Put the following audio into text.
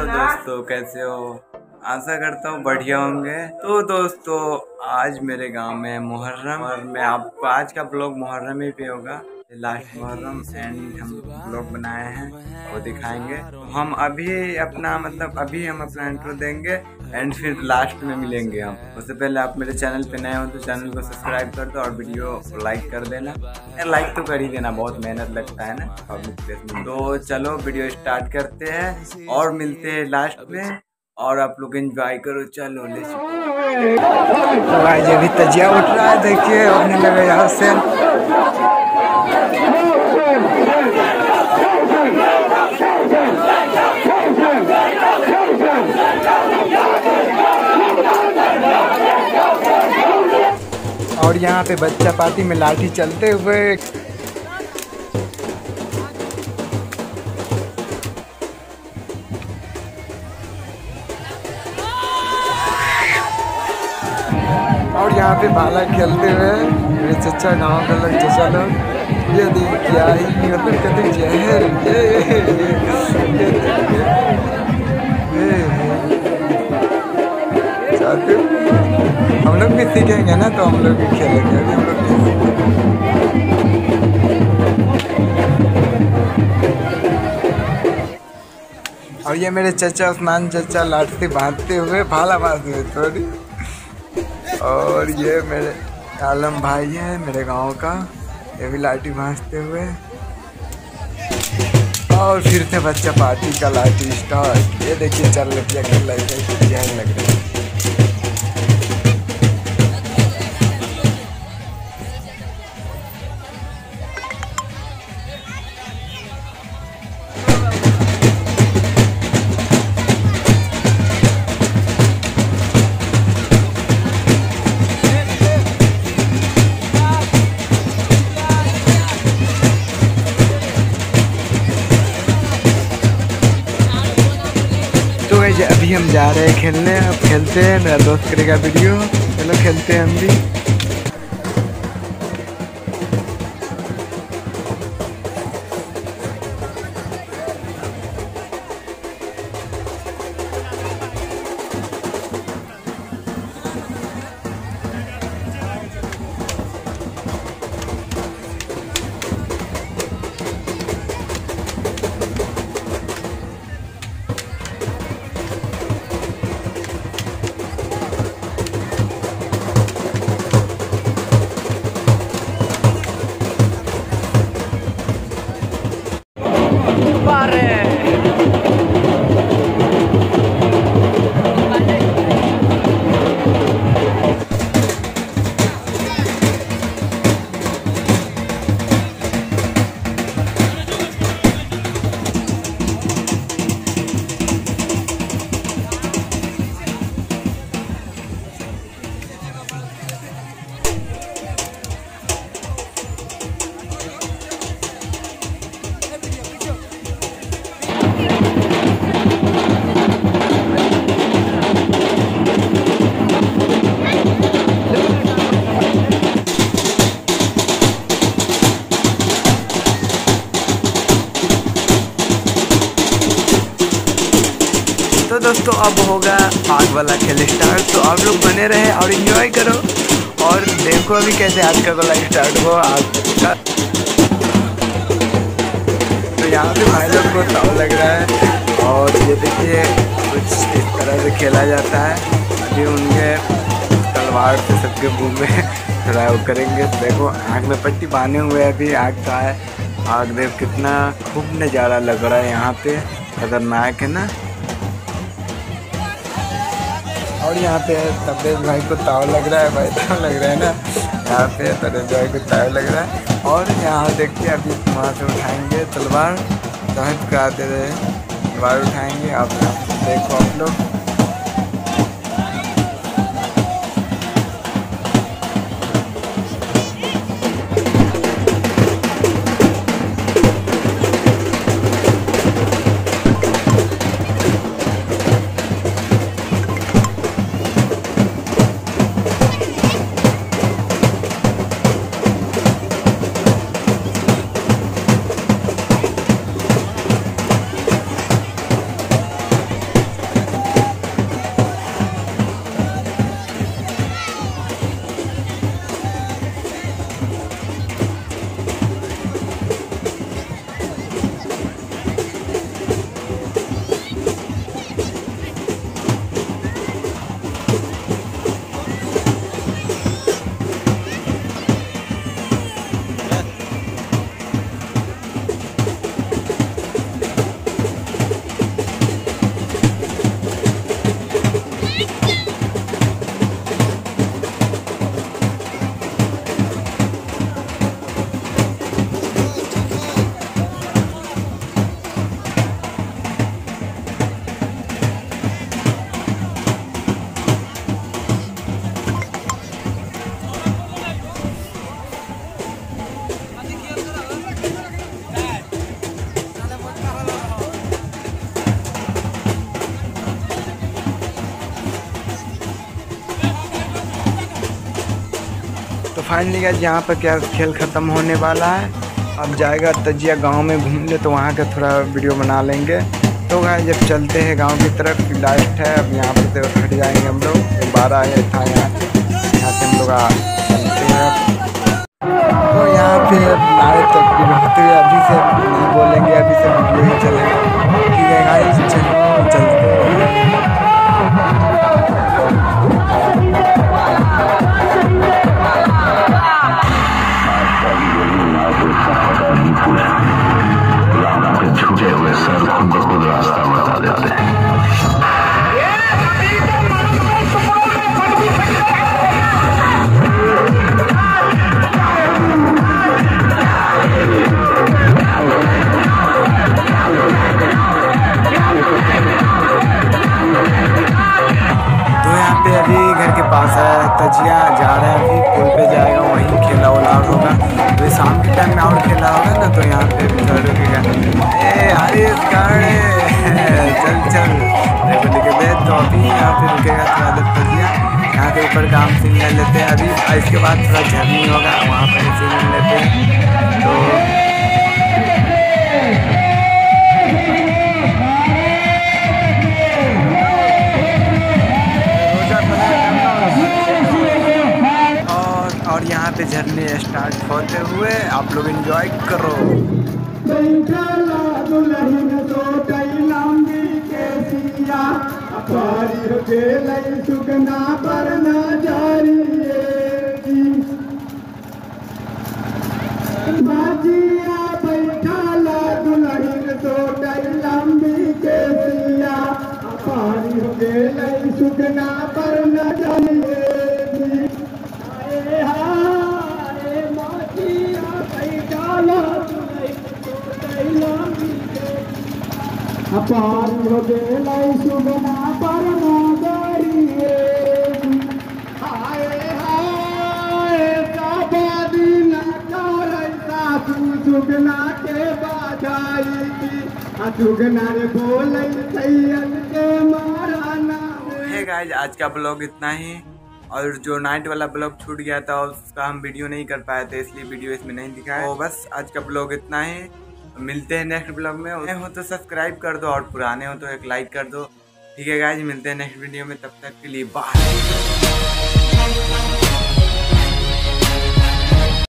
दोस्तों, कैसे हो? आशा करता हूँ बढ़िया होंगे। तो दोस्तों, आज मेरे गांव में मुहर्रम और मैं आपको आज का ब्लॉग मुहर्रम ही पे होगा। लास्ट मुहर्रम एंड हम ब्लॉग बनाए हैं, वो दिखाएंगे। तो हम अभी अपना इंट्रो देंगे एंड फिर लास्ट में मिलेंगे हम। उससे पहले आप मेरे चैनल पे नए हो तो चैनल को सब्सक्राइब कर दो और वीडियो को लाइक कर देना। लाइक तो कर ही देना, बहुत मेहनत लगता है ना पब्लिक प्लेस में। तो चलो वीडियो स्टार्ट करते हैं और मिलते हैं लास्ट में, और आप लोग एंजॉय करो। चलो तो भाई जी अभी तजिया उठ रहा है, देखिए अपने लगे यहाँ से। और यहाँ पे बच्चा पार्टी में लाठी चलते हुए और यहाँ पे भाला खेलते हुए मेरे चचा गाँव के लोग, चचा लोग ये देख क्या ही मतलब कहते जहर हम लोग भी सीखेंगे ना, तो हम लोग भी खेलेंगे। अभी हम लोग नहीं सीखेंगे। और ये मेरे चचा उस्मान चचा लाठी बांधते हुए भाला बांधते हुए थोड़ी। और ये मेरे आलम भाई है मेरे गांव का, ये भी लाठी भांजते हुए। और फिर से बच्चा पार्टी का लाठी स्टार्ट। ये देखिए 4 लड़कियाँ खेल रही है, लग रहा है। अभी हम जा रहे हैं खेलने, अब खेलते हैं। मेरा दोस्त करेगा वीडियो, चलो खेलते हैं हम भी। तो दोस्तों अब होगा आग वाला खेल स्टार्ट, तो आप लोग बने रहे और एंजॉय करो। और देखो अभी कैसे आग का वाला स्टार्ट हो आग का। तो यहाँ पे भाई लोग को ताव लग रहा है, और ये देखिए कुछ इस तरह से खेला जाता है। अभी उनके तलवार से सबके मुँह में थोड़ा वो करेंगे। देखो आग में पट्टी बांधे हुए अभी आग का है। आग देख कितना खूब नज़ारा लग रहा है यहाँ पे, खतरनाक है ना। और यहाँ पे तबरेज भाई को ताव लग रहा है, भाई ताव लग रहा है ना। यहाँ पे तबरेज भाई को ताव लग रहा है। और यहाँ देखिए अभी वहाँ से उठाएंगे तलवार, तहत का आते रहे तलवार उठाएंगे। आप देखो आप लोग। फाइनली गाइस यहाँ पर क्या खेल ख़त्म होने वाला है। अब जाएगा तजिया गांव में घूमने, तो वहाँ का थोड़ा वीडियो बना लेंगे। तो गाइस जब चलते हैं गांव की तरफ, लाइट है अब यहाँ पर तो हट जाएंगे हम लोग। 12 था यहाँ से हम लोग चलते हैं। तो यहाँ पे लाइट होते हुए अभी से नहीं बोलेंगे, अभी से वीडियो ही चलेगा। ठीक है गाइस चलते हैं। छूटे हुए सर खुद ब खुद रास्ता बता देते हैं। तो यहाँ पे अभी घर के पास है तजिया, जा रहे हैं अभी पुल पे जाएगा, वहीं खेला वाला होगा। तो शाम के टाइम में और खेला होगा ना, तो यहाँ पे भी थोड़ा रुकेगा। चल चल देखो लेके दे। तो अभी यहाँ पे रुकेगा थोड़ा देर तजिया, यहाँ के ऊपर काम सीन ले लेते हैं अभी। इसके बाद थोड़ा झरनी होगा, वहाँ पर सीन लेते हैं। तो और यहाँ पे झरने स्टार्ट होते हुए आप लोग एंजॉय करो। सुगना पर नजारी बाजिया बैठाला दुल्हन सोटई लंबी के सिया पारी हो गेल सुगना पर नजारी अपार हो गेल सुगना पर नजारी हाय हाय साबादी न करे सासू सुगना के बाजाई सुगना रे बोले सैयद के माराना। हे गाइस आज का ब्लॉग इतना ही। और जो नाइट वाला ब्लॉग छूट गया था उसका हम वीडियो नहीं कर पाए थे, इसलिए वीडियो इसमें नहीं दिखाया। तो बस आज का ब्लॉग इतना ही। मिलते हैं नेक्स्ट ब्लॉग में। नए हो तो सब्सक्राइब कर दो और पुराने हो तो एक लाइक कर दो। ठीक है गाइस, मिलते हैं नेक्स्ट वीडियो में, तब तक के लिए बाय।